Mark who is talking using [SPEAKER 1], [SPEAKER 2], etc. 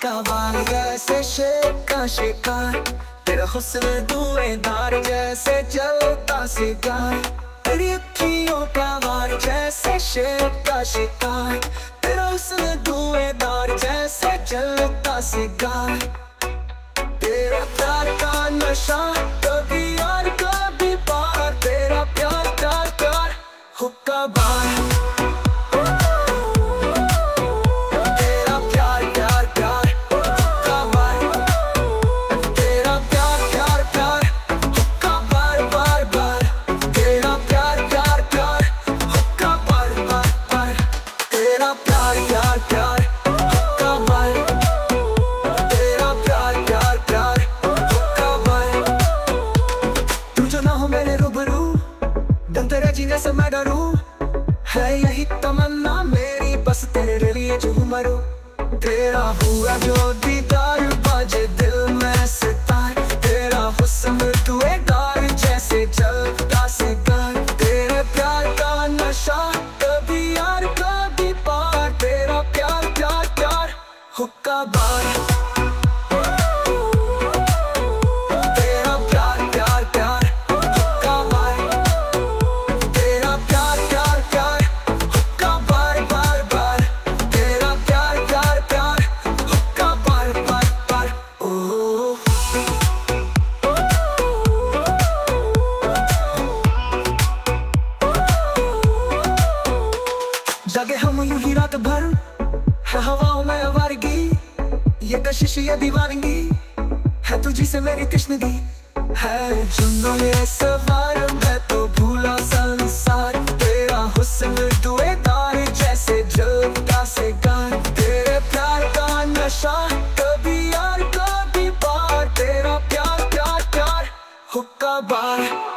[SPEAKER 1] हुक्का बार जैसे शेर का शिकार, तेरा हुस्न धुएंधार जैसे जलता सिगार। तेरी अखियों का वार जैसे शेर का शिकार, तेरा हुस्न धुएंधार जैसे जलता सिगार। तेरा प्यार का नशा कभी यार कभी पार, तेरा प्यार प्यार प्यार हुक्का बार। तेरे जीने से मैं डरूं, है यही तमन्ना मेरी, बस तेरे लिए जो मरूं। तेरा हुआ जो दीदार बाजे दिल में सितार, तेरा हुस्न धुएंधार जैसे जलता सिगार। तेरे प्यार का नशा कभी यार कभी पार, तेरा प्यार प्यार प्यार हुक्का बार। जागे हम यूं ही रात भर है हवाओं में आवारगी, ये कशिश ये दीवानगी है तुझी से मेरी तृष्णगी। है चुनो ये सवार मैं तो भूला संसार, तेरा हुस्न धुएंधार जैसे जलता सिगार। तेरे प्यार का नशा कभी यार कभी पार, तेरा प्यार प्यार प्यार हुक्का बार।